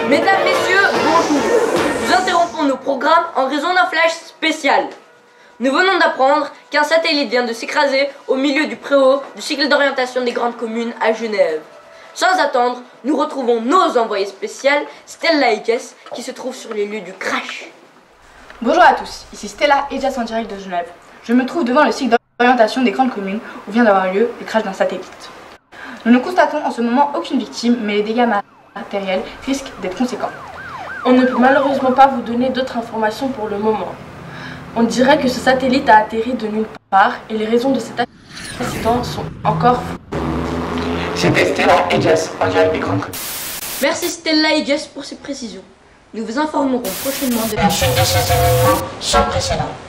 Mesdames, Messieurs, bonjour. Nous interrompons nos programmes en raison d'un flash spécial. Nous venons d'apprendre qu'un satellite vient de s'écraser au milieu du préau du cycle d'orientation des grandes communes à Genève. Sans attendre, nous retrouvons nos envoyés spéciales, Stella et Jess, qui se trouvent sur les lieux du crash. Bonjour à tous, ici Stella et Jess en direct de Genève. Je me trouve devant le cycle d'orientation des grandes communes où vient d'avoir lieu le crash d'un satellite. Nous ne constatons en ce moment aucune victime, mais les dégâts matériels risquent d'être conséquents. On ne peut malheureusement pas vous donner d'autres informations pour le moment. On dirait que ce satellite a atterri de nulle part et les raisons de cet accident sont encore floues. C'était Stella et Jess en direct des grandes communes. Merci Stella et Jess pour ces précisions. Nous vous informerons prochainement de Ensuite de ces événements sans précédent.